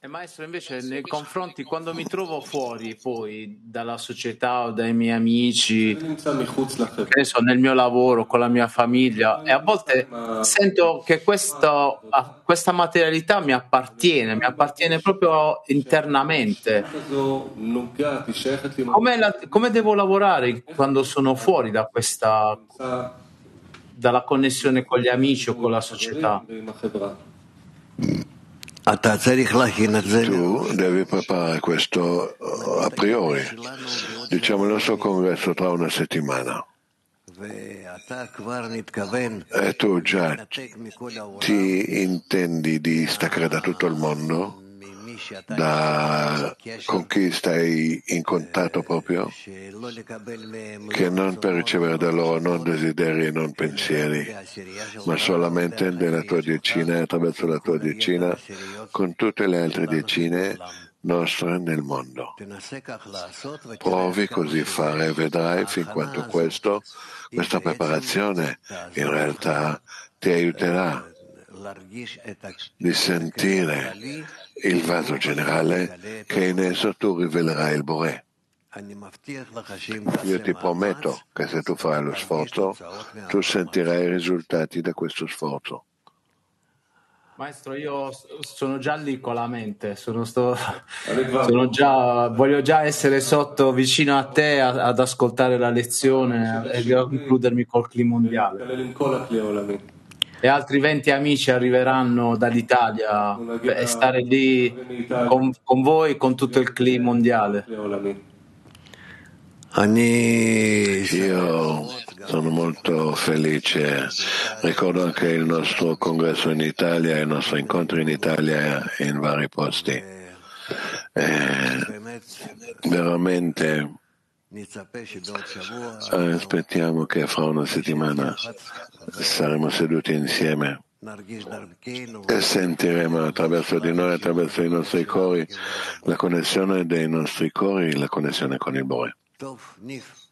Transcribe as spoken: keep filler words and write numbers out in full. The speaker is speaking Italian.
E maestro, invece, nei confronti, quando mi trovo fuori poi dalla società o dai miei amici, che ne so, nel mio lavoro, con la mia famiglia, e a volte sento che questo, ah, questa materialità mi appartiene, mi appartiene proprio internamente. Come, la- come devo lavorare quando sono fuori da questa, dalla connessione con gli amici o con la società? Tu devi preparare questo eh, a priori. Diciamo il nostro congresso tra una settimana. E tu già ti intendi di staccare da tutto il mondo, da con chi stai in contatto proprio, che non per ricevere da loro non desideri e non pensieri, ma solamente della tua decina e attraverso la tua decina con tutte le altre decine nostre nel mondo. Provi così fare e vedrai fin quanto questo, questa preparazione in realtà ti aiuterà di sentire il vaso generale che in esso tu rivelerai il Boré. Io ti prometto che se tu farai lo sforzo, tu sentirai i risultati da questo sforzo. Maestro, io sono già lì con la mente, sono, sto, sono già, voglio già essere sotto vicino a te a, ad ascoltare la lezione e concludermi col clima mondiale. E altri venti amici arriveranno dall'Italia e stare lì con, con voi, con tutto il clima mondiale. Io sono molto felice. Ricordo anche il nostro congresso in Italia, il nostro incontro in Italia e in vari posti. Eh, veramente aspettiamo che fra una settimana saremo seduti insieme e sentiremo attraverso di noi, attraverso i nostri cori, la connessione dei nostri cori, la connessione con il Bore.